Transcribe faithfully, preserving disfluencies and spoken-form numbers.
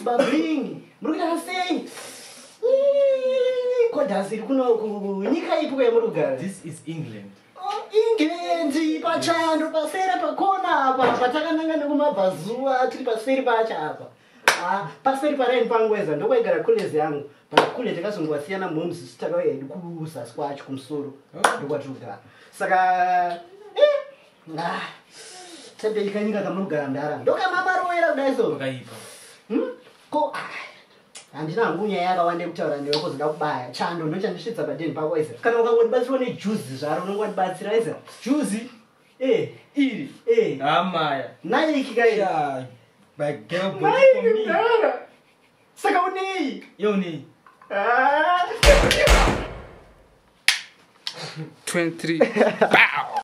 babling. Murugara sei. Kodasi kuno kunyika ipo ya murugara. This is England. Oh, England pachando pasera pakona apa patakananga nekumabhazuwa tiri paseri pacha apa. Ah, paseri paraini pangweza ndokwegara kulezi yangu. Kule takazongwasiyana momzi sitakauya kubusa squash kumsoro. Ndokwatugara. Saka eh ah Tembe ikanyika kamugara ndara. Ndoka mamarowera kudaiso. Wakaipa. Hmm? Ko handina ngunya yakawande kutaura newe kuzoda kubaya. Chando ndochandisvitsa padeni pako isa. Kana ukangondibatsira ne juzi zvaro unongondibatsira isa. Juzi? Eh, iri. Eh. Amaya. Naiki kai. Yeah. My girl bought Naiki for me. ndara. Saka unei. Yo ni. Ah. twenty-three. Bow.